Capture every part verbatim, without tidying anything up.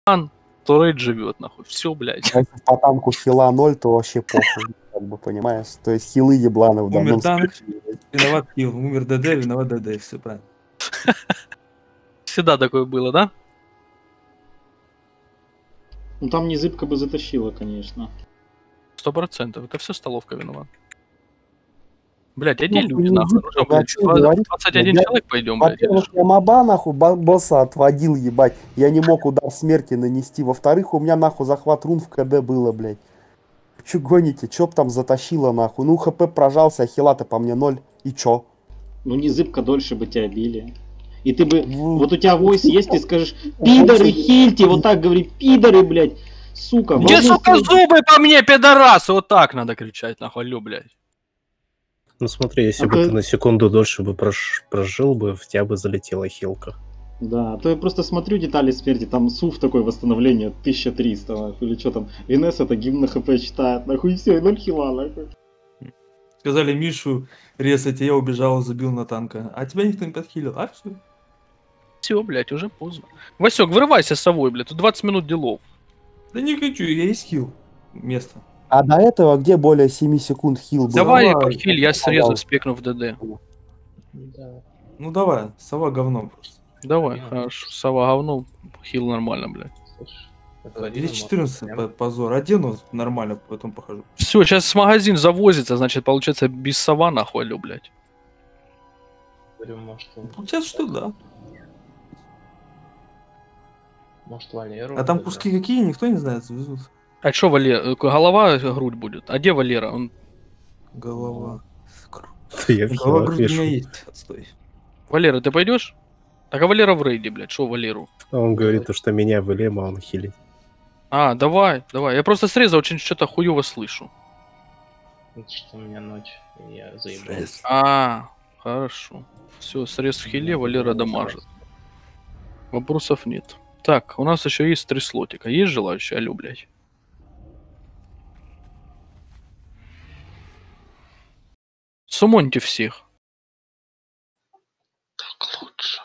то рейд живет, нахуй. Все, блядь. Если по танку хила ноль, то вообще похуй, как бы, понимаешь? То есть хилы ебланы в данном Умер танк, случае. виноват хил. Умер ДД, виноват ДД. Все правильно. Всегда такое было, да? Ну там не зыбка бы затащила, конечно. Сто процентов. Это все столовка виновата. Блять, иди Ну, люди, не нахуй. зыбка, Ну, что, да, блядь, что говорить? двадцать один Я- человек пойдем, блядь. или Во-первых, что? я моба, нахуй, ба- босса отводил, ебать. Я не мог удар смерти нанести. Во-вторых, у меня, нахуй, захват рун в КД было, блядь. Чё гоните? Чё б там затащило, нахуй? Ну, ХП прожался, а хила-то по мне ноль. И чё? Ну не зыбка дольше бы тебя били. И ты бы... Ну, Вот у тебя войс есть, ты скажешь, пидоры, хильте, вот так говори, пидоры, блядь, сука. Где, волнуйся. сука, зубы по мне, пидорасы? Вот так надо кричать, нахуй, алё, блядь. Ну смотри, если А бы то- ты на секунду дольше бы прош- прожил бы, в тебя бы залетела хилка. Да, а то я просто смотрю детали смерти, там суф такое восстановление тысяча триста, нахуй, или что там. Винес это гимн на хп читает, нахуй, и все, и ноль хила, нахуй. Сказали Мишу резать, а я убежал, забил на танка. А тебя никто не подхилил. А все. Все, блядь, уже поздно. Васек, вырывайся с совой, блядь, тут двадцать минут делов. Да не хочу, я есть хил. Место. А до этого где более семи секунд хил был? Давай, Давай, подхиль, я срезаю, пожалуйста. спекну в ДД. Да. Ну давай, сова говно просто. Давай, Я- хорошо. Сова говно, хил нормально, блядь. Слушай, это Или один четырнадцать может, по- позор. Одену нормально, потом похожу. Все, сейчас магазин завозится, значит, получается, без сова нахуй, алё, блядь. говорю, может, он- Получается, что да. может Валеру. А там выбрать. куски какие, никто не знает, завезут. А чё, Валера, голова, грудь будет? А где Валера? Он... Голова. Я в Голова хилах грудь у меня вешу. есть. Отстой. Валера, ты пойдешь? Так а Валера в рейде, блядь, шо Валеру? А он говорит, то, что меня в Элема, он хилит. А, давай, давай. Я просто срезал, очень что-то хуёво слышу. Это что у меня ночь, и я заебал. А, хорошо. Все, срез в хиле, Валера дамажит. Вопросов нет. Так, у нас еще есть три слотика. Есть желающие? Алло, блядь. Сумоньте всех. Так лучше.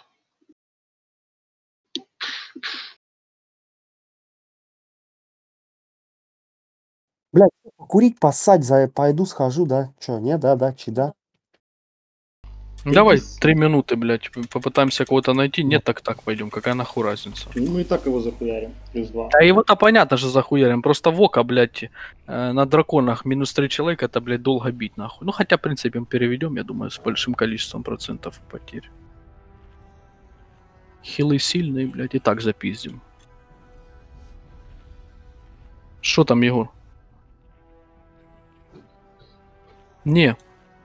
Блядь, курить, поссать, за... пойду схожу, да? Чё, не, да, да, чи, да? Давай Иди с- три минуты, блядь. Попытаемся кого-то найти. Нет, так так пойдем. Какая нахуй разница? Ну мы и так его захуярим, плюс два. Да его-то понятно же захуярим. Просто Вока, блядь, э, на драконах минус три человека, это, блядь, долго бить нахуй. Ну, хотя, в принципе, мы переведем, я думаю, с большим количеством процентов потерь. Хилы сильные, блядь, и так запиздим. Что там, Егор? Не.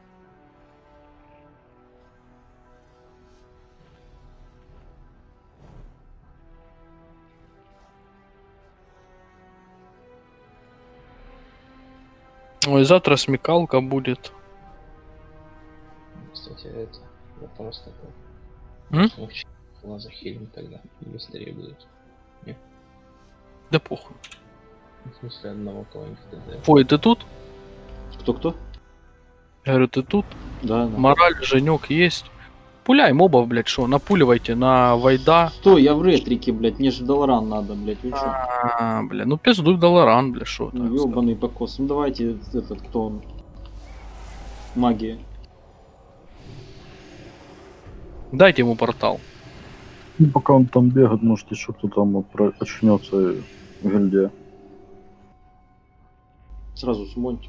Ой, завтра смекалка будет. Кстати, это вопрос такой. М? Может, мы в хила захилим тогда, и быстрее будет. Да похуй. В смысле, одного кого-нибудь ТД. Ой, ты тут? Кто-кто? Я говорю, ты тут? Да, да. Мораль, Женек есть. Пуляй мобов, блядь, что? Напуливайте на Вайда. Стой, я в ретрике, блядь, мне же Долоран надо, блядь, вы чё? А, бля, ну пиздуй Долоран, бля, шо Ну, так. ёбаный покос. Ну давайте этот, кто он? Магия. Дайте ему портал. Ну, пока он там бегает, может еще кто там про- очнется в гильдии. Сразу сумоньте.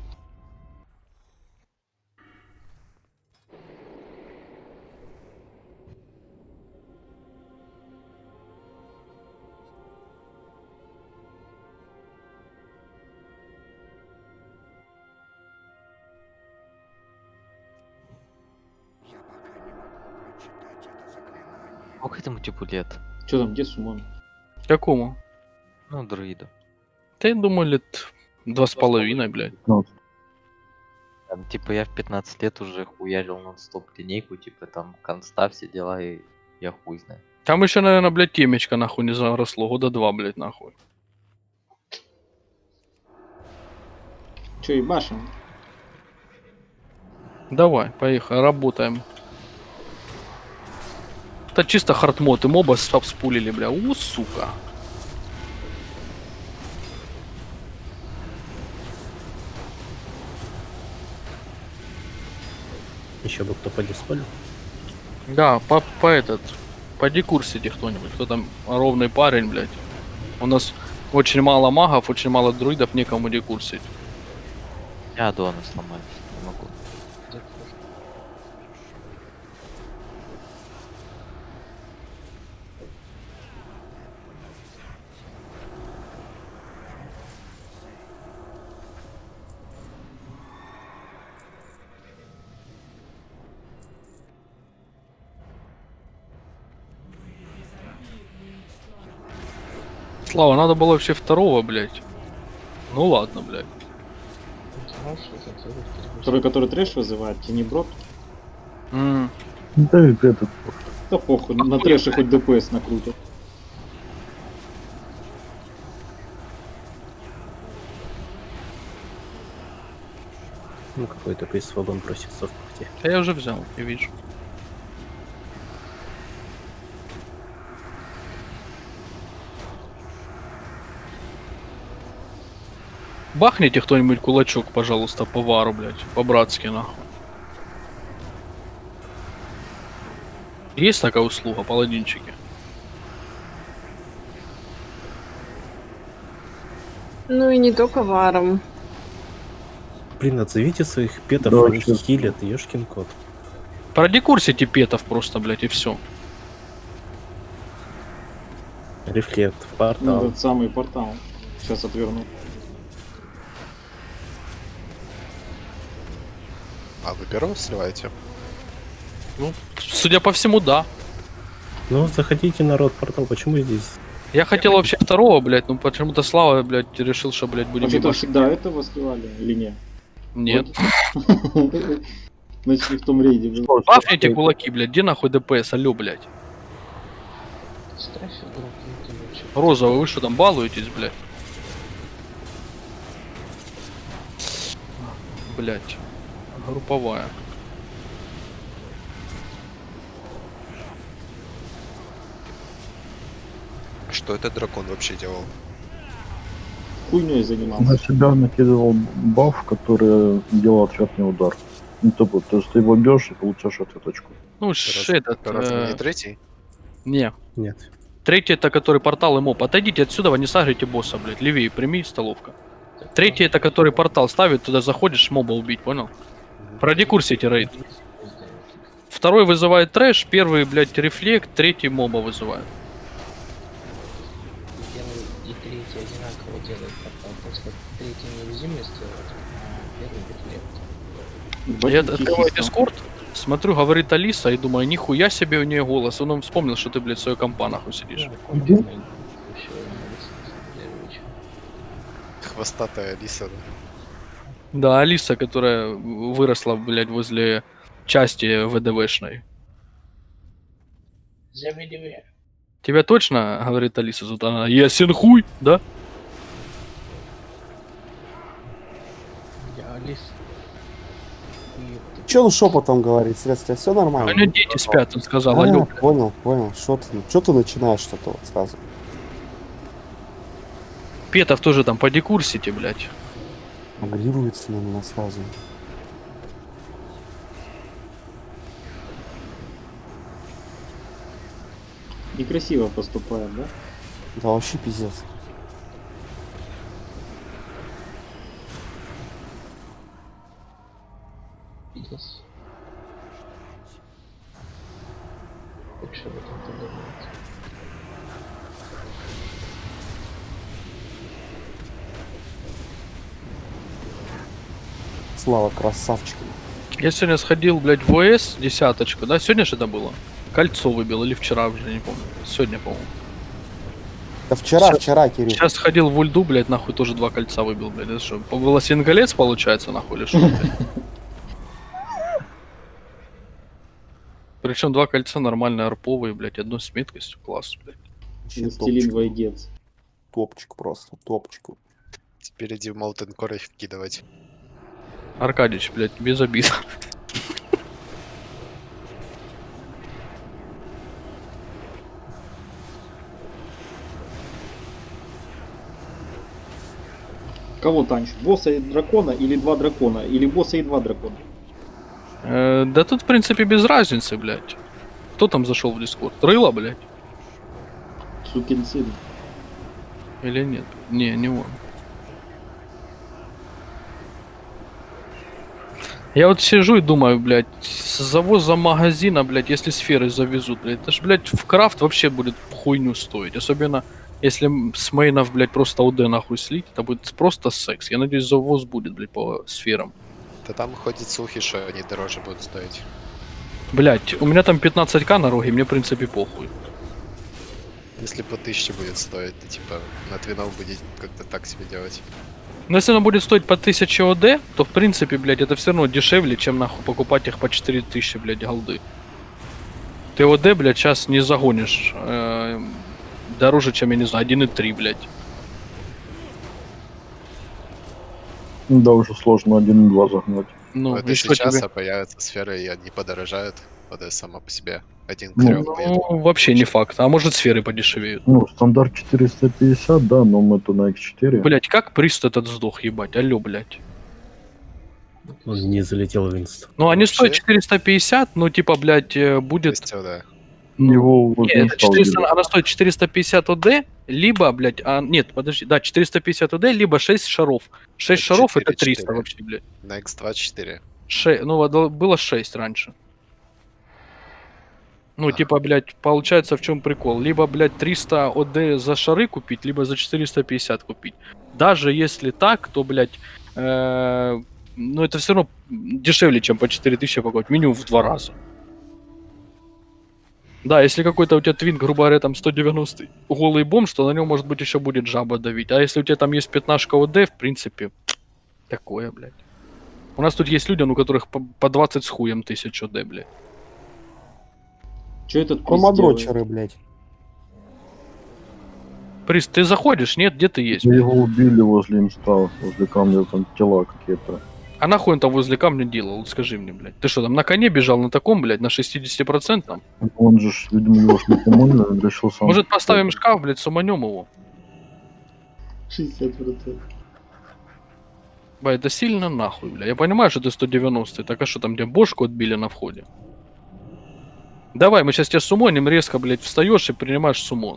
Сколько этому типу лет? Чё там, где сумон? Какому? Ну, друиду. Да я думаю, лет два с половиной, блядь. Ну, Там, типа, я в пятнадцать лет уже хуярил нон-стоп линейку, типа, там, конста, все дела, и я хуй знаю. Там еще, наверное, блядь, темечко нахуй не заросло. Года два, блядь, нахуй. Чё, ебашим? Давай, поехали, работаем. Это чисто хардмод, и моба спулили, бля. У, сука. Еще бы кто подиспалил. Да, по, по этот, по декурсите кто-нибудь, кто там ровный парень, блядь. У нас очень мало магов, очень мало друидов, некому декурсить. Я аддоны сломаю, не могу. Слава, надо было вообще второго, блядь. Ну ладно, блядь. Который, который трэш вызывает, тенеброд. М. Да и этот. Да похуй, на трэше хоть ДПС накрутят. Ну какой-то приз вагон просится в пути. Да я уже взял, я вижу. Бахните кто-нибудь кулачок, пожалуйста, по вару, блядь, по-братски, нахуй. Есть такая услуга, паладинчики? Ну и не только варом. Блин, отзовите своих петов, Да, они чё? хилят, ёшкин кот. Продекурсите петов просто, блядь, и все. Рефлект, в Ну, портал. этот самый портал. Сейчас отверну. А вы первого сливаете? Ну, судя по всему, да. Ну, заходите, народ, портал, почему здесь? Я хотел вообще второго, блядь, но почему-то Слава, блядь, решил, что, блядь, будем А что-то ебашить. всегда этого сливали или нет? Нет. Значит, не в том рейде был. Бафните кулаки, блядь, где нахуй ДПС, алё, блядь. Розовый, вы что там балуетесь, блядь? Блядь. Групповая. Что этот дракон вообще делал? Хуйней На занимался. себя накидывал баф, который делал ответный удар. Ну, то, вот, то есть ты его бьешь и получаешь ответочку. Ну, ш этот... Разве э, не третий? Не. Нет. Третий это который портал и моб. Отойдите отсюда, вы не сагрите босса, блядь. Левее, прими, столовка. Третий это который портал ставит, туда заходишь, моба убить, понял? Продекурсите рейд. Второй вызывает трэш, первый, блядь, рефлект, третий моба вызывает. Делают и третий одинаково делает портал. Просто третий неуязвимость делает, а первый рефлект. Я открываю дискорд, смотрю, говорит Алиса, и думаю, нихуя себе у нее голос. Он вспомнил, что ты, блядь, в своей компа нахуй сидишь. Где? Хвостатая Алиса, да? Да, Алиса, которая выросла, блядь, возле части ВДВшной. Заведи меня. Тебя точно, говорит Алиса, зовут она, ясен хуй, да? Я Алис. Че он шепотом говорит, средства, все У нормально? нее дети спят, он сказал, А, алё. понял, понял. Что ты, что ты начинаешь что-то вот сразу? Петов тоже там по декурсите, блядь. Агрируется на меня сразу. Некрасиво поступает, да? Да вообще пиздец. Пиздец. Лучше об этом подумать. Слава, красавчик. Я сегодня сходил, блядь, в ОС, десяточку, да? Сегодня же это было? Кольцо выбил, или вчера уже, не помню. Сегодня, по-моему. Да вчера, Сейчас- вчера, Кирилл. Сейчас ходил в ульду, блядь, нахуй тоже два кольца выбил, блядь. Это что, волосинголец получается, нахуй, или что, блядь? Причем два кольца нормально арповые, блядь, одно с меткостью, класс, блядь. Вообще Властелин топчик. Вайгец. Топчик просто, топчик. Теперь иди в Молтен Кор их вкидывать. Аркадьевич, блядь, без обид. Кого танчит? Босса и дракона или два дракона? Или босса и два дракона? Э, да тут, в принципе, без разницы, блядь. Кто там зашел в Дискорд? Рыло, блядь? Сукин сын. Или нет? Не, не он. Я вот сижу и думаю, блядь, с завоза магазина, блядь, если сферы завезут, блядь, это ж, блядь, в крафт вообще будет хуйню стоить. Особенно, если м- с мейнов, блядь, просто ОД нахуй слить, это будет просто секс. Я надеюсь, завоз будет, блядь, по сферам. Да там ходят слухи, что они дороже будут стоить. Блядь, у меня там пятнадцать тысяч на роге, мне, в принципе, похуй. Если по тысяче будет стоить, то типа на твинов будет как-то так себе делать. Но если оно будет стоить по тысяче ОД, то, в принципе, блядь, это все равно дешевле, чем, нахуй, покупать их по четыре тысячи, блядь, голды. Ты ОД, блядь, сейчас не загонишь э, дороже, чем, я не знаю, один и три, блядь. Да, уже сложно один и два загнать. Ну, это и что сейчас, тебе? а появятся сферы, и они подорожают. ОД сама по себе. Один к Ну, трем будет. Ну, вообще не факт. А может, сферы подешевеют. Ну, стандарт четыреста пятьдесят, да, но мы-то на икс четыре. Блядь, как прист этот сдох, ебать? Алло, блядь. Он не залетел в инст. Ну, они Вообще? стоят четыреста пятьдесят, ну, типа, блядь, э, будет... Есть ОД. Его вот Не, не это стал четыреста, делать. она стоит четыреста пятьдесят ОД, либо, блядь, а, нет, подожди, да, четыреста пятьдесят ОД, либо шесть шаров. шесть Это шаров это четыре, триста четыре. вообще, блядь. На икс два четыре. Ше... Ну, вот было шесть раньше. Ну, типа, блядь, получается, в чем прикол? Либо, блядь, триста ОД за шары купить, либо за четыреста пятьдесят купить. Даже если так, то, блядь, э, ну, это все равно дешевле, чем по четыре тысячи покупать, минимум в два раза. Да, если какой-то у тебя твин, грубо говоря, там сто девяносто голый бомж, то на нем, может быть, еще будет жаба давить. А если у тебя там есть пятнашка ОД, в принципе, такое, блядь. У нас тут есть люди, у которых по, по двадцать с хуем тысяч ОД, блядь. Че этот приз Комодрочеры, делает? блядь. Приз, ты заходишь? Нет, где ты есть? Мы его убили возле инста, возле камня, там тела какие-то. А нахуй он там возле камня делал? Вот скажи мне, блядь. Ты что, там на коне бежал на таком, блядь, на шестьдесят процентов? Он же, ж, видимо, его ж не помнил, он решил сам. Может, поставим шкаф, блядь, суманем его? шестьдесят процентов. Бля, это сильно нахуй, бля. Я понимаю, что ты сто девяносто, так а что там, где бошку отбили на входе? Давай, мы сейчас тебя сумоним, резко, блядь, встаешь и принимаешь сумон.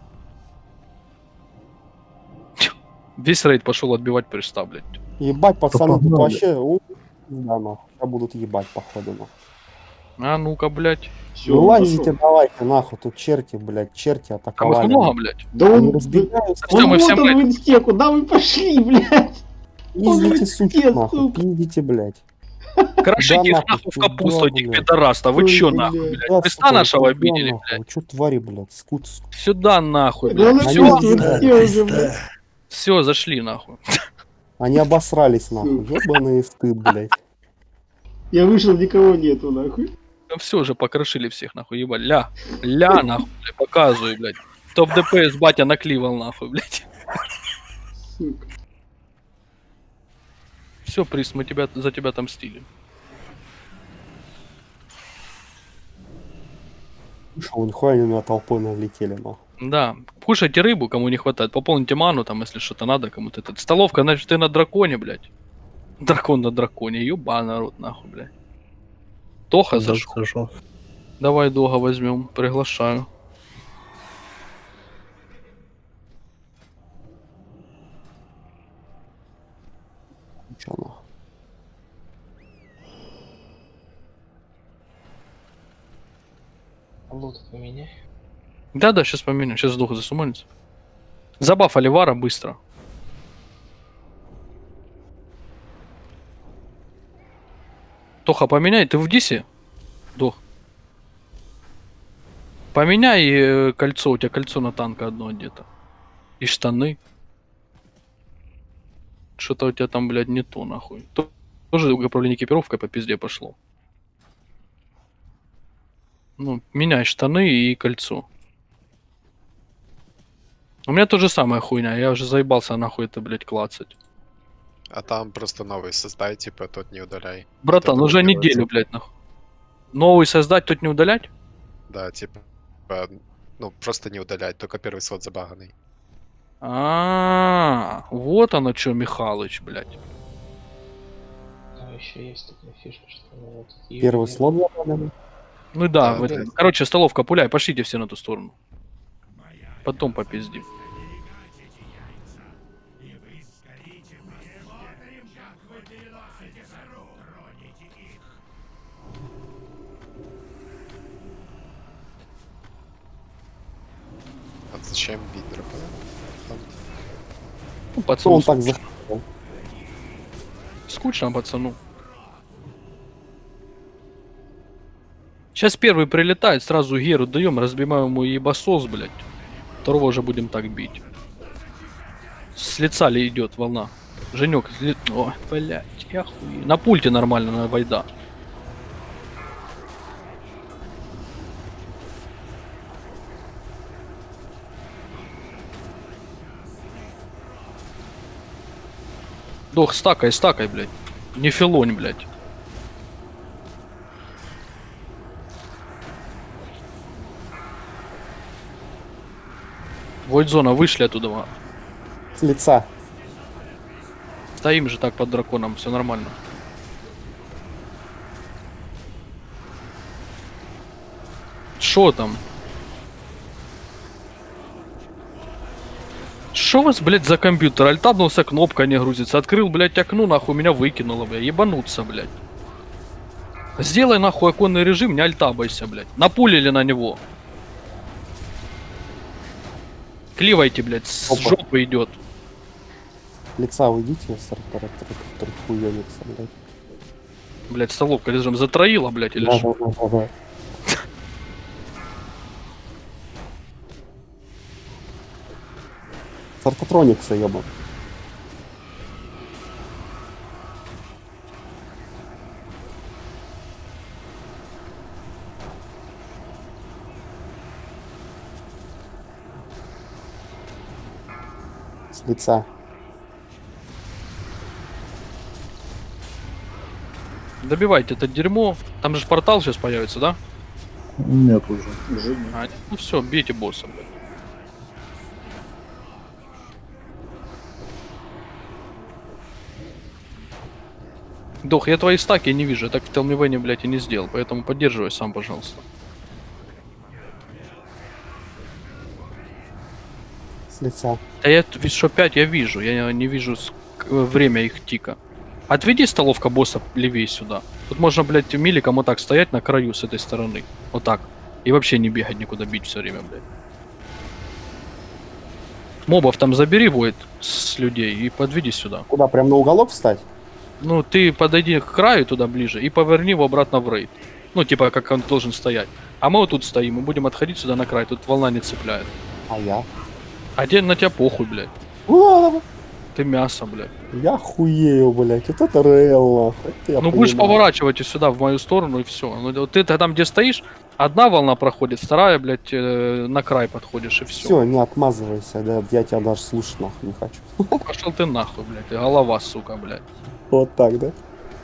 Весь рейд пошел отбивать приста, блядь. Ебать, пацаны, тут погнали. вообще... у, Да, нахуй. Сейчас будут ебать, походу, нахуй. А ну-ка, блядь. Все, Ну лазите, давайте, нахуй, тут черти, блядь, черти Там их атаковали. много, блядь. Да Они он, разбегаются. Всё, он мы вот все он мы- в инсте, куда вы пошли, блядь? Пиздите, Он суки, пиздец, нахуй, сука. пиздите, блядь. Крошите Да их нахуй, нахуй в туда, капусту, этих блядь. пидорастов. Вы Ой, чё, блядь. нахуй, Да, блядь? Приста сука, нашего туда, обидели, нахуй. блядь. Чё твари, блядь, скут, скут. Сюда, нахуй, Да он блядь. Они опять в разбегаются. инсте уже, блядь. Все, зашли, нахуй. Они обосрались, нахуй, ёбаный стыд, блядь. Я вышел, никого нету, нахуй. Ну все уже покрошили всех, нахуй, ебать. Ля, ля, нахуй, блядь, показывай, блядь. Топ ДПС батя накливал, нахуй, блядь. Сука. Все, приз, мы тебя, за тебя отомстили. Шо, нихуя они на толпой налетели, нахуй. Да, кушайте рыбу, кому не хватает, пополните ману, там, если что-то надо кому-то. Это столовка, значит, ты на драконе, блядь. Дракон на драконе, ёба народ, нахуй, блядь. Тоха зашел. Зашел. Давай Дога возьмем, приглашаю. Чё, нахуй. Лут поменяй. Да-да, сейчас поменяю, сейчас Дога засуманится. Забаф Оливара быстро. Тоха, поменяй, ты в Дисе? Дох. Поменяй э, кольцо, у тебя кольцо на танка одно одето. И штаны. Что-то у тебя там, блядь, не то, нахуй. То- Тоже управление экипировкой по пизде пошло. Ну, меняй штаны и кольцо. У меня то же самое хуйня, я уже заебался нахуй это, блядь, клацать. А там просто новый создай, типа тот не удаляй. Братан, Кто-то уже выбирается. неделю, блядь, нахуй. Новый создать, тут не удалять? Да, типа, э, ну просто не удалять, только первый слот забаганный. А, вот оно что, Михалыч, блядь. Ну, еще есть такая фишка, что вот её Первый не- слот забрали. Ну да, Да, в да. этом- короче, столовка, пуляй, пошлите все на ту сторону. Потом попиздим. А зачем бить дракона? Там Ну, Что пацану он так скучно. захотел? Скучно, пацану. Сейчас первый прилетает, сразу Геру даем, разбиваем ему ебасос, блядь. Второго уже будем так бить. С лица ли идет волна? Женек, с ли- Ой, блядь, я хуй. На пульте нормально, на вайда. Дох, стакай, стакай, блядь. Не филонь, блядь. Войдзона, вышли оттуда. ва. С лица. Стоим же так под драконом, все нормально. Шо там? Шо у вас, блядь, за компьютер? Альтабнулся, кнопка не грузится. Открыл, блядь, окно, нахуй, меня выкинуло, блядь. Ебануться, блядь. Сделай, нахуй, оконный режим, не альтабайся, блядь. Напулили на него. Кливайте, блядь, с Опа. жопы идет. С лица уйдите, который хуёнится, блядь. Блядь, столовка лежим затроила, блядь, или что? Да-да-да-да. Сартотроникса, ёба. С лица. Добивайте это дерьмо. Там же портал сейчас появится, да? Нет уже. Уже нет. А, ну все, бейте босса, блядь. Дох, я твои стаки не вижу, я так в Телмивене, блядь, и не сделал, поэтому поддерживай сам, пожалуйста. С лица. Да я т- что пять я вижу, я не вижу ск- э, время их тика. Отведи столовка босса левее сюда. Тут можно, блядь, миликом вот так стоять на краю с этой стороны. Вот так. И вообще не бегать никуда, бить все время, блядь. Мобов там забери, воет, с людей и подведи сюда. Куда, прям на уголок встать? Ну, ты подойди к краю туда ближе и поверни его обратно в рейд. Ну, типа, как он должен стоять. А мы вот тут стоим и будем отходить сюда на край, тут волна не цепляет. А я? А тебе на тебя похуй, блядь. А, Ты мясо, блядь. Я хуею, блядь. Вот это реал, нахуй. Это я Ну, будешь понимаю. поворачивать и сюда, в мою сторону, и все. Ну, вот ты там, где стоишь, одна волна проходит, вторая, блядь, э, на край подходишь, и все. Все, не отмазывайся, да, я тебя даже слушать нахуй не хочу. Пошел ты нахуй, блядь, ты голова, сука, блядь. Вот так, да?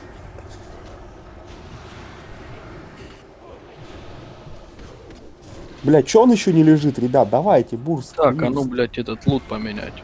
Блядь, чё он еще не лежит, ребят? Давайте, бурс. Так, а плюс. ну, блядь, этот лут поменять.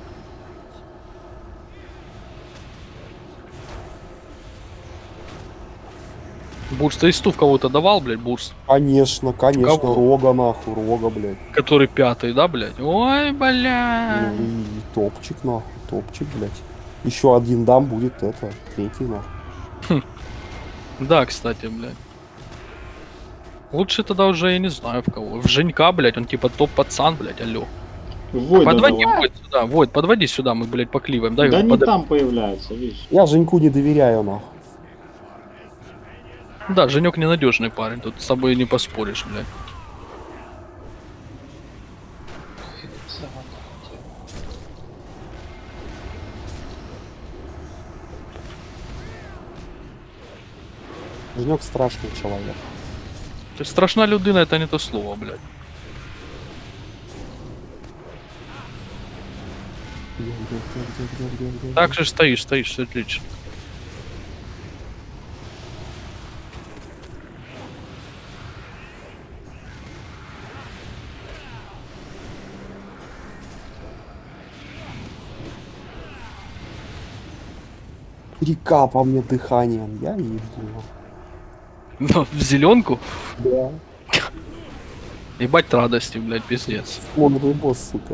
Бурс, ты исту в кого-то давал, блядь, бурс? Конечно, конечно, Кого? рога нахуй, рога, блядь. Который пятый, да, блядь? Ой, бля. Ну и, и топчик нахуй, топчик, блядь. Еще один дам будет это, третий нахуй. Да, кстати, блядь. Лучше тогда уже, я не знаю, в кого. В Женька, блядь, он типа топ-пацан, блядь, алло. Войда Подводи давай. Войд сюда, Войд, подводи сюда, мы, блядь, покливаем. Дай Да его не под- там появляются, видишь. Я Женьку не доверяю нахуй. Да, Женек ненадежный парень, тут с тобой не поспоришь, блядь. Фиксировано. Женек страшный человек. Ты страшна людина, это не то слово, блядь. Где, где, где, где, где, где, где? Так же стоишь, стоишь, все отлично. Река по мне дыханием, я ебу. Ну, в зеленку? Да. Ебать радости, блядь, пиздец. Слоновый босс, сука.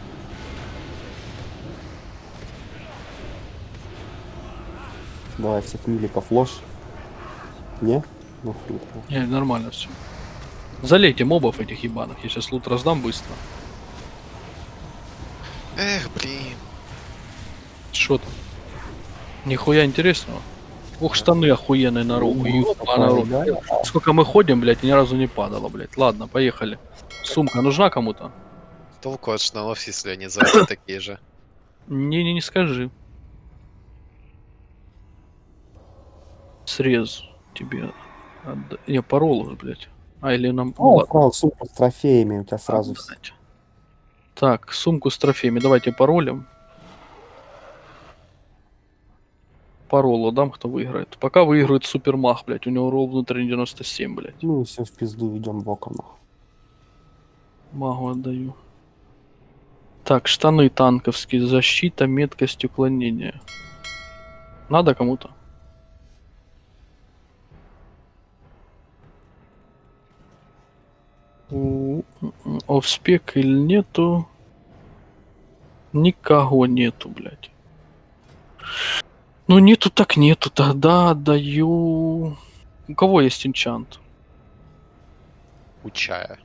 Давай всех миликов ложь. Не? Ну хуй. Не, нормально все. Залейте мобов этих ебаных, я сейчас лут раздам быстро. Эх, блин. Что там? Нихуя интересного. Ух, штаны охуенные на руку. Ёпа, на руку. Сколько мы ходим, блядь, и ни разу не падало, блядь. Ладно, поехали. Сумка нужна кому-то? Толку от штанов, если они сзади такие же. Не-не, не скажи. Срез тебе. отда- Я парол уже, блядь. А, или нам... Ну, О, ладно. сразу сумку с трофеями у тебя сразу. Отдать. Так, сумку с трофеями. Давайте паролем. Паролу дам, кто выиграет. Пока выиграет супермах, блядь. У него ролл внутренний девяносто семь, блядь. Ну и все в пизду идем боком. Магу отдаю. Так, штаны танковские. Защита, меткость, уклонение. Надо кому-то? Офспек или нету? Никого нету, блядь. Ну нету так нету, тогда отдаю... У кого есть энчант? У чая.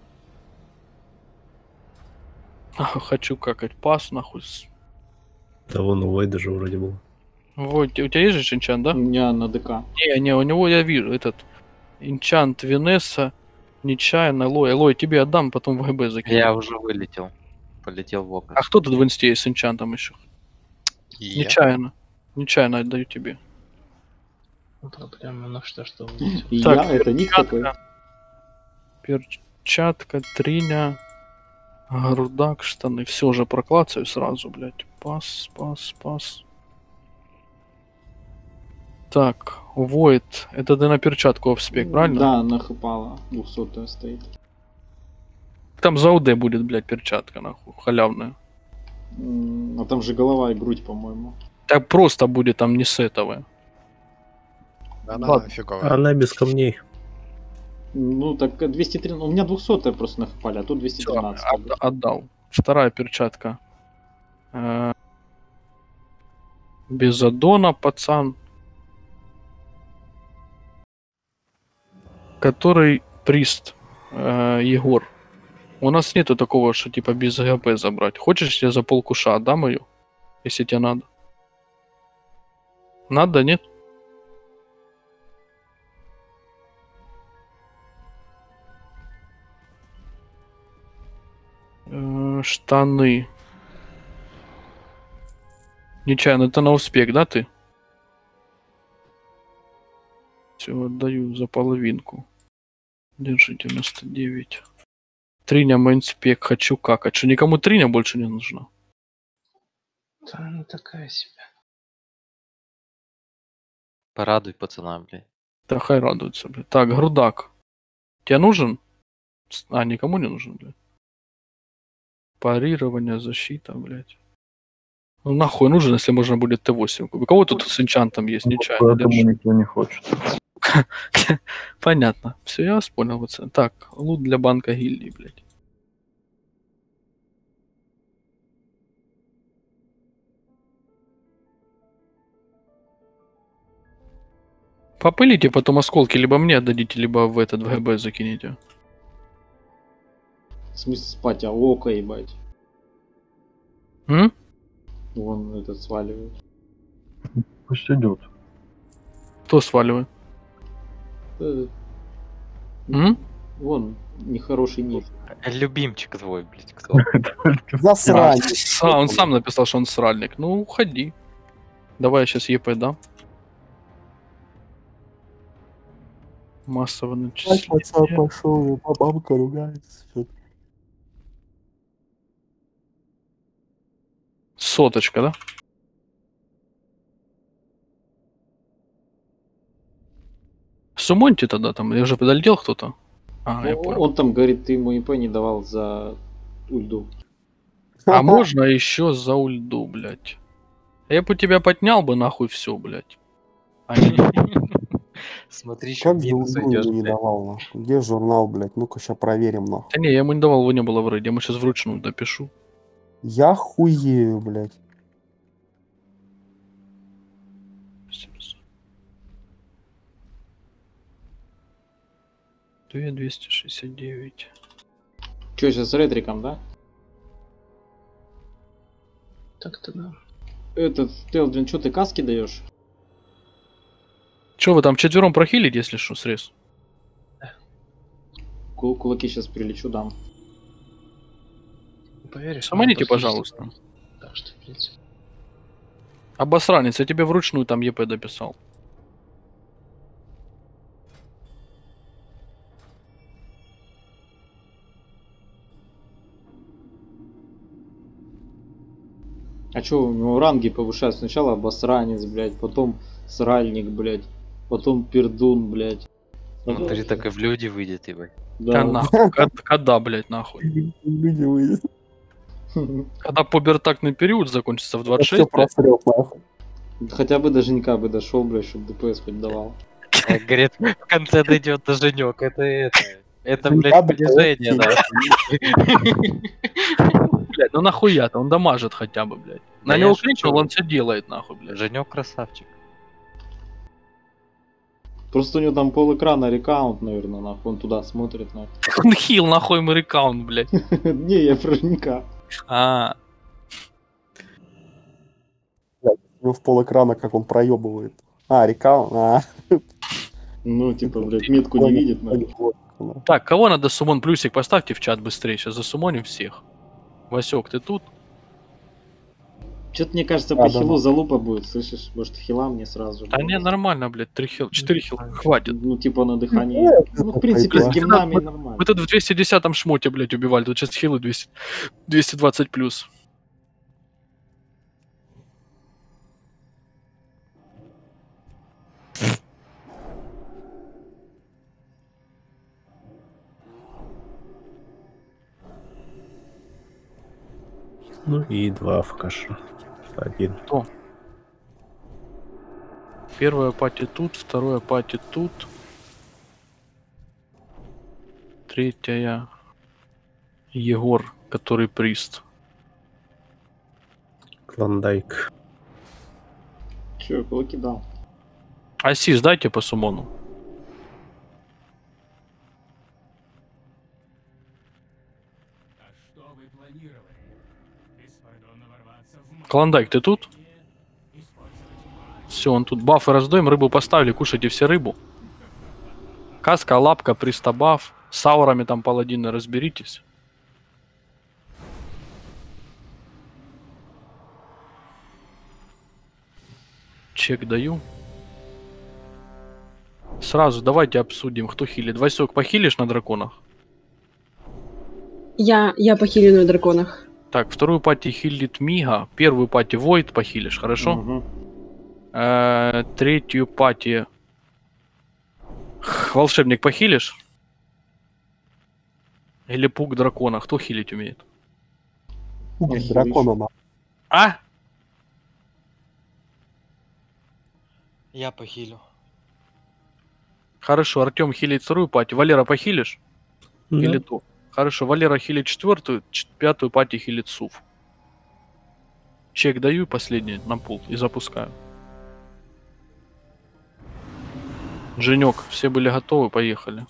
А, хочу какать пас, нахуй. с- Да вон у Войда же вроде был. Вот, у тебя есть же энчант, да? У меня на ДК. Не, не, у него я вижу этот энчант Венесса, нечаянно, Лой. Лой, тебе отдам, потом в ГБ закину. Я уже вылетел. Полетел в окно. А кто тут в инсте есть с энчантом еще? И я. Нечаянно. Нечаянно отдаю тебе. Проблема, ну что, что И Так, я, это ник такой. Перчатка, триня, грудак, штаны. Все уже проклацаю сразу, блядь. Пас, пас, пас. Так, Void. Это ты на перчатку офспек, правильно? Да, нахыпала. двухсотая стоит. Там за УД будет, блядь, перчатка, нахуй, халявная. М, А там же голова и грудь, по-моему. Так просто будет там не сетовая. Она Ладно. фиговая. Она без камней. Ну, так э, двести тринадцать. У меня двухсотая просто нахыпали, а тут двести Всё, тринадцать. отда- отдал. Вторая перчатка. Э, Без аддона, пацан. Который прист э, Егор. У нас нету такого, что типа без ГП забрать. Хочешь, я за полкуша отдам ее? Если тебе надо. Надо, нет? Э, штаны. Нечаянно, это на успех, да, ты? Все, отдаю за половинку. Держи девяносто девять. Триня мейнспек, хочу какать. Что, никому триня больше не нужна? Да, ну такая себе. Порадуй пацана, блядь. Да хай радуется, блядь. Так, грудак. Тебе нужен? С- А, никому не нужен, блядь. Парирование, защита, блядь. Ну нахуй нужен, если можно будет Т восемь. У кого тут с энчантом есть? Нечаянно. Поэтому держи. никто не хочет. Понятно. Все, я вас понял, пацан. Так, лут для банка гильдии, блядь. Попылите потом осколки, либо мне отдадите, либо в этот в ГБ закинете. В смысле спать, а око ебать. М? Вон этот сваливает. Пусть идет. Кто сваливает? Э, М? Вон, нехороший ник. Любимчик твой, блядь, кто? Засранец. А, он сам написал, что он сральник. Ну, уходи. Давай я сейчас ЕП дам. Массово Ай, начисление. пацан пошел, бабка ругается. Чё-то. Соточка, да? Сумоньте тогда там. Я уже подолетел кто-то. А, я О, понял. Он там говорит, ты ему ИП не давал за ульду. А можно еще за ульду, блядь. Я бы тебя поднял бы нахуй все, блядь. Они- Смотри, еще Как в же минус Луну идешь, не блядь. давал, нахуй? Где журнал, блядь? Ну-ка, сейчас проверим, нахуй. Да не, я ему не давал, его не было в рейде. Я ему сейчас вручную допишу. Я хуею, блядь. две двести шестьдесят девять. Че, сейчас с ретриком, да? Так-то да. Этот, Телдвин, что ты каски даешь? Че вы там четвером прохилите, если что, срез? Ку- Кулаки сейчас прилечу, дам. Поверишь? Саманите, ну, просто пожалуйста. есть- Так что, в принципе. Обосранец, я тебе вручную там ЕП дописал. А чё, у него ранги повышают? Сначала обосранец, блядь, потом сральник, блядь, потом пердун, блядь. Смотри, так и в люди выйдет, ебать. Да, Да. нахуй. Кад- Когда, блядь, нахуй? Люди выйдут. Когда пубертактный период закончится в двадцать Все шесть, блядь, просрет, нахуй. Хотя бы до Женька бы дошел, блядь, чтобы ДПС хоть давал. Как говорит, в конце дойдет до Женек. Это это. Это, Женька блядь, до понижение, ПС. да. блядь, ну нахуя-то, он дамажит хотя бы, блядь. На Да него я шучу. кликнул, он все делает, нахуй, блядь. Женек красавчик. Просто у него там пол экрана рекаунт, наверное, нахуй, он туда смотрит, нахуй. Он хил, нахуй, ему рекаунт, блядь. Не, я про Женька. А, Ну, в пол экрана, как он проебывает. А, река. А, Ну, типа, блядь, метку не видит, нахуй. нахуй. так, кого надо сумон плюсик поставьте в чат быстрее, сейчас засумоним всех. Васек, ты тут? Что-то мне кажется, А, по да, хилу да. залупа будет, слышишь? Может, хила мне сразу. Да не, нормально, блядь, три хил, четыре хил, хватит. Ну, типа, на дыхании. Нет, Ну, в принципе, с пойдет. гимнами Мы- нормально. Мы тут в двести десятом шмоте, блядь, убивали, тут сейчас хилы двести, двести двадцать плюс. Ну и два в кашу. Один. Первая пати тут, вторая пати тут. Третья Егор, который прист. Клондайк. Че, кулаки дал. Асис дайте по сумону. Клондайк, ты тут? Все, он тут. Бафы раздоем, рыбу поставили, кушайте все рыбу. Каска, лапка, пристабаф. С аурами там паладины разберитесь. Чек даю. Сразу давайте обсудим, кто хилит. Васек, похилишь на драконах? Я, я похилю на драконах. Так, вторую пати хилит Мига, первую пати Войд похилишь, хорошо? Мгм. Э, третью пати Х, волшебник похилишь? Или пук дракона? Кто хилить умеет? Пугать Охилишь. дракона, нахуй. А? Я похилю. Хорошо, Артем хилит вторую пати. Валера похилишь? Да. Или ту? Хорошо, Валера хилит четвертую, ч- пятую пати хилит Суф. Чек даю последний на пул и запускаю. Женек, все были готовы, поехали.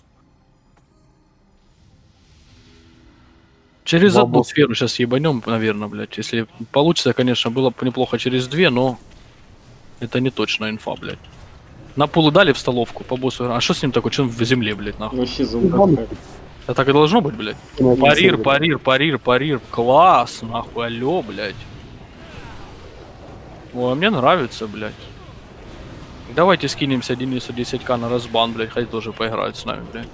Через одну Бабос. сферу сейчас ебанем, наверное, блядь. Если получится, конечно, было бы неплохо через две, но это не точно инфа, блядь. На пулу дали в столовку по боссу. А что с ним такое? Что он в земле, блядь, нахуй? Вообще Ну, залупа ладно. какая-то. Это так и должно быть, блядь. Ну, один Парир, сервер. парир, парир, парир. Класс, нахуй, алё, блядь. Ой, а мне нравится, блядь. Давайте скинемся Денису десять ка на разбан, блядь, хоть тоже поиграет с нами, блядь.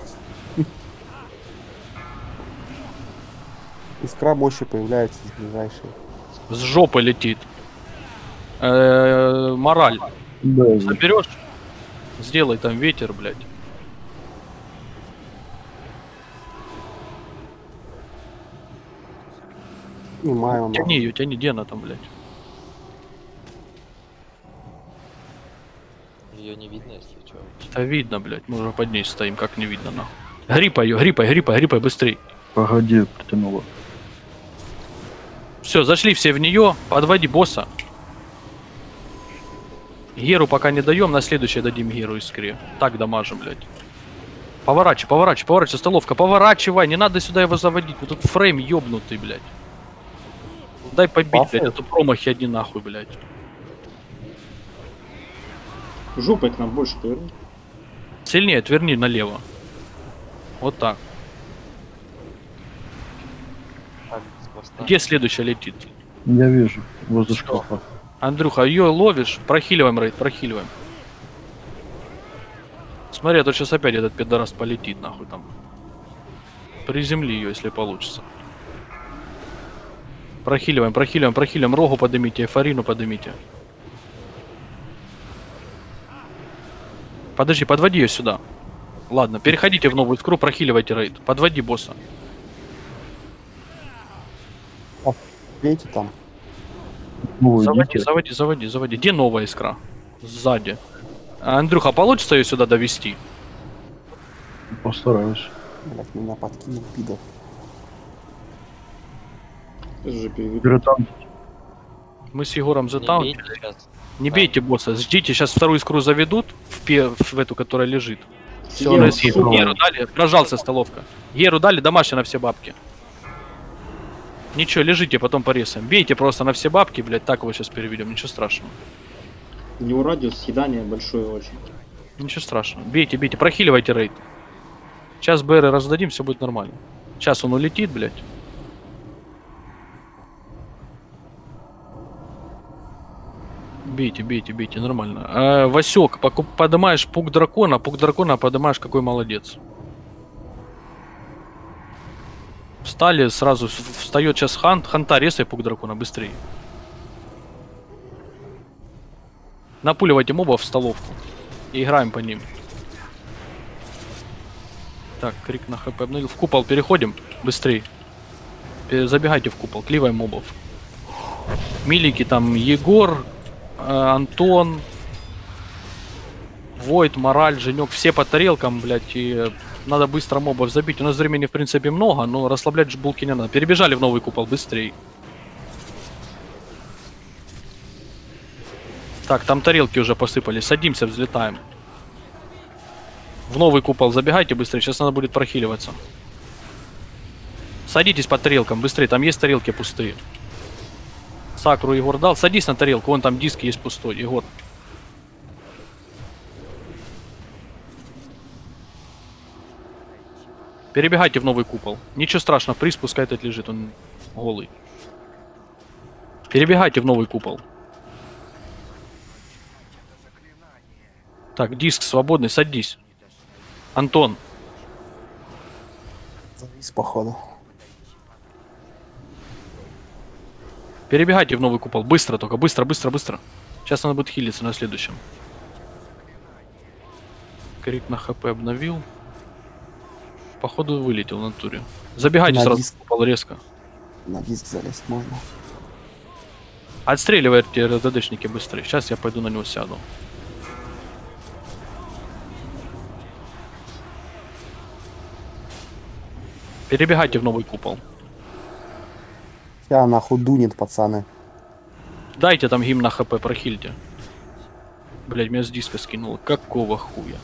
Искра мощи появляется из ближайшей. С жопы летит. Э, Мораль. Да. Соберешь? Сделай там ветер, блядь. Понимаю, нахуй. Тяни ее, тяни, где она там, блядь? Ее не видно, если что. Да видно, блядь, мы уже под ней стоим, как не видно, нахуй. Гриппай ее, гриппай, гриппай, гриппай, быстрей. Погоди, притянула. Все, зашли все в нее, подводи босса. Геру пока не даем, на следующее дадим Геру искре. Так дамажим, блядь. Поворачивай, поворачивай, поворачивай, столовка, поворачивай, не надо сюда его заводить, вот тут фрейм ёбнутый, блядь. Дай побить, Пафы? блядь, а то промахи одни нахуй, блядь. Жопой к нам больше поверни. Сильнее отверни налево. Вот так. Так, с хвоста. Где следующая летит? Я вижу, возле Что? шкафа. Андрюха, ее ловишь, прохиливаем, рейд, прохиливаем. Смотри, а то сейчас опять этот пидорас полетит, нахуй там. Приземли ее, если получится. Прохиливаем, прохиливаем, прохиливаем. Рогу поднимите, эфорину поднимите. Подожди, подводи ее сюда. Ладно, переходите в новую искру, прохиливайте рейд. Подводи босса. Видите там? Ну, Заводи, идите. заводи, заводи, заводи. Где новая искра? Сзади. А, Андрюха, получится ее сюда довести? Постараюсь. Блять, меня подкинул, пидор. Уже переведу. Перетанки. Мы с Егором Не заталкивали. бейте сейчас. Не бейте босса, ждите, сейчас вторую искру заведут в, пе- в эту, которая лежит. Все, Геру, раз сука. Геру дали, прожался столовка. Геру дали, домашняя на все бабки. Ничего, лежите, потом порезаем. Бейте просто на все бабки, блядь, так его сейчас переведем, ничего страшного. У него радиус съедания большой очень. Ничего страшного. Бейте, бейте, прохиливайте рейд. Сейчас БР раздадим, все будет нормально. Сейчас он улетит, блядь. Бейте, бейте, бейте, нормально. А, Васек, покуп- поднимаешь пук дракона, пук дракона поднимаешь, какой молодец. Встали, сразу в- встает сейчас хант, ханта резай пук дракона, быстрее. Напуливайте мобов в столовку. И играем по ним. Так, крик на хп обновил. В купол переходим, быстрее. Пере- Забегайте в купол, кливаем мобов. Милики там Егор, э, Антон, Войт, Мораль, Женек, все по тарелкам, блядь, и надо быстро мобов забить. У нас времени, в принципе, много, но расслаблять же булки не надо. Перебежали в новый купол, быстрей. Так, там тарелки уже посыпались. Садимся, взлетаем. В новый купол забегайте быстрее, сейчас надо будет прохиливаться. Садитесь по тарелкам, быстрее, там есть тарелки пустые. Сакру Егор дал, садись на тарелку, вон там диск есть пустой, Егор. Перебегайте в новый купол. Ничего страшного, приз пускай этот лежит, он голый. Перебегайте в новый купол. Так, диск свободный, садись. Антон, Завис, походу. перебегайте в новый купол. Быстро только, быстро, быстро, быстро. Сейчас надо будет хилиться на следующем. Крик на хп обновил. Походу вылетел в натуре. Забегайте На сразу диск. в купол резко. На диск залезть можно. Отстреливайте РДДшники быстрее. Сейчас я пойду на него сяду. Перебегайте в новый купол. Я нахуй дунет, пацаны. Дайте там гимн на хп, прохильте. Блять, меня с диска скинуло. Какого хуя?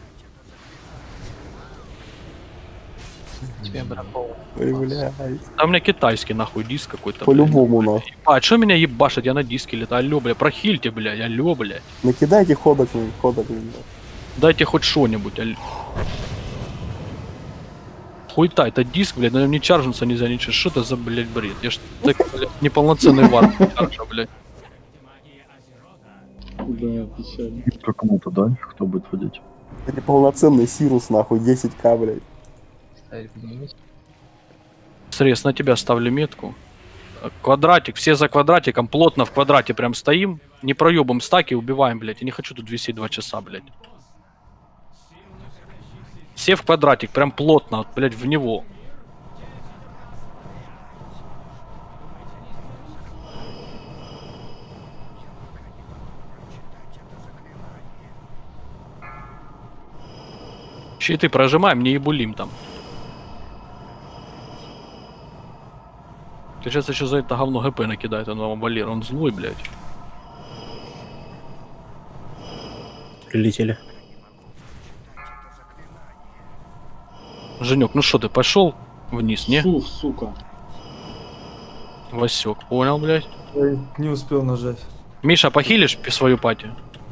Тебе браково. Ой, блядь. А у меня китайский нахуй диск какой-то. По-любому, нахуй. А, что меня ебашит? Я на диске летаю. Алло, бля, прохильте, блядь, алло, блядь. Накидайте ходок, блин, ходок, блин. Дайте хоть что-нибудь, алло. Хуйта, это диск, блядь, на нем не чаржится нельзя, ничего. Что это за, блядь, бред? Я ж так, блядь, неполноценный вар чаржа, блядь. Да, печально. Как кому-то, да? Кто будет ходить? Это полноценный Сирус, нахуй, десять ка, блядь. Ставить поднимись. Срез, на тебя ставлю метку. Квадратик, все за квадратиком, плотно в квадрате прям стоим. Не проебом стаки, убиваем, блядь. Я не хочу тут висеть два часа, блядь. Все в квадратик, прям плотно, вот, блядь, в него. Щиты прожимаем, не ебулим там. Ты сейчас еще за это говно ГП накидает, он вам балер, он злой, блядь. Прилетели. Женек, ну что ты, пошел вниз, не? Суф, сука. Васек, понял, блядь. Ой, не успел нажать. Миша, похилишь пи- свою пати?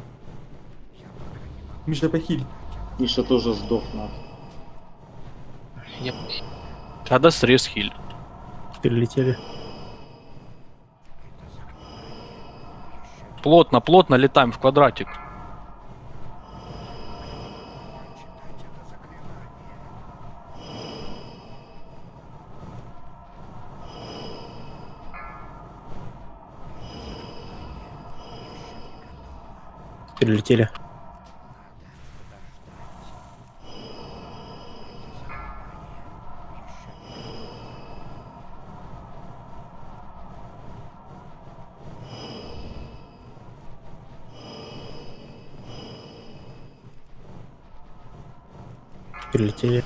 Миша, похиль. Миша тоже сдох, нахуй. Я Тогда срез хиль. Прилетели. Плотно, плотно летаем в квадратик. Прилетели. Прилетели.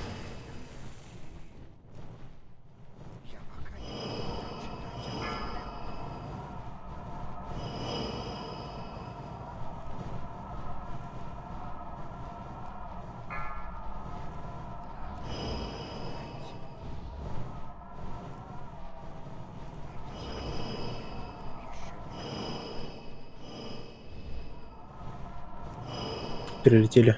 Прилетели.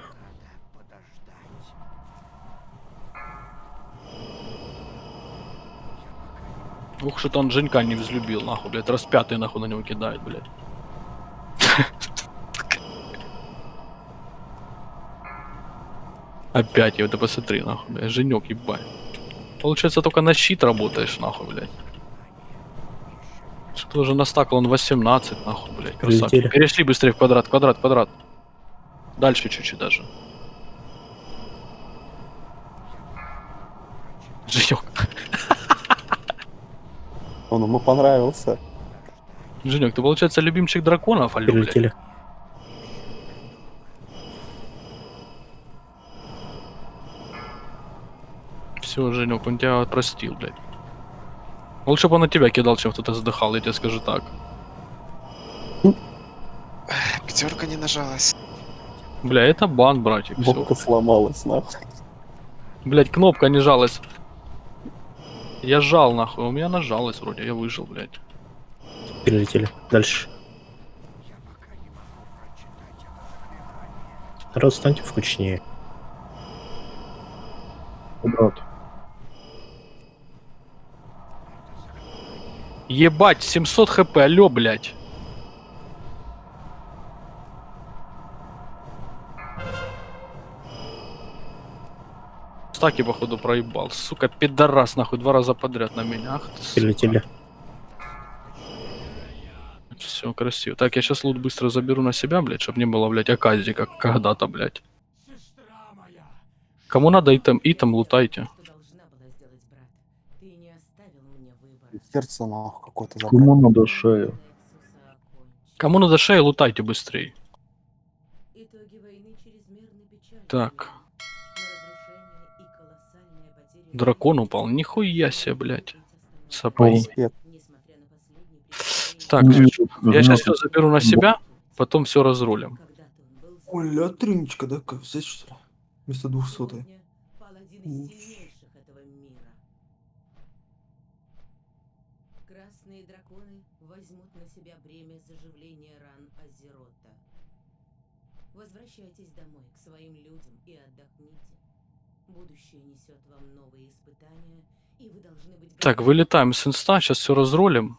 Ух, что-то он Женька не взлюбил, нахуй, блядь. Распятый, нахуй, на него кидает, блядь. Опять, я вот посмотри, нахуй, блядь. Женек, ебать. Получается, только на щит работаешь, нахуй, блядь. Что уже настакал он восемнадцать, нахуй, блядь. Красавчик. Прилетели. Перешли быстрее в квадрат, квадрат, квадрат. Дальше чуть-чуть даже. Женек. Он ему понравился. Женек, ты, получается, любимчик драконов, алё, блядь? Прилетели. Все, Женек, он тебя простил, блядь. Лучше бы он на тебя кидал, чем кто-то задыхал, я тебе скажу так. Пятерка не нажалась. Бля, это бан, братик, всё. Бобка сломалась, нахуй. Блядь, кнопка не жалась. Я жал, нахуй, у меня нажалась вроде, я выжил, блядь. Перелетели. Дальше. Народ, станьте вкучнее. Брат. Ебать, семьсот хп, алё, блядь. Стаки, походу, проебал. Сука, пидорас, нахуй, два раза подряд на меня. Ах ты, сука. Перелетели. Все красиво. Так, я сейчас лут быстро заберу на себя, блядь, чтобы не было, блядь, оказии, как когда-то, блядь. Кому надо итем, итем лутайте. Сердце, нахуй, какое-то забрал. Кому надо шею? Кому надо шею, лутайте быстрее. Так. Дракон упал. Нихуя себе, блядь. Сапоги. Респект. Так, я сейчас все заберу на себя, потом все разрулим. Ой, ля, триничка, да? Как взять, что ли? Вместо двухсотой. Красные драконы возьмут на себя бремя заживления ран Азерота. Возвращайтесь домой к своим людям и отдохните. Будущее несет вам новые испытания, и вы должны быть... Так, вылетаем с инста, сейчас все разрулим.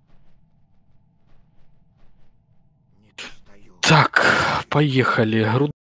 Так, поехали.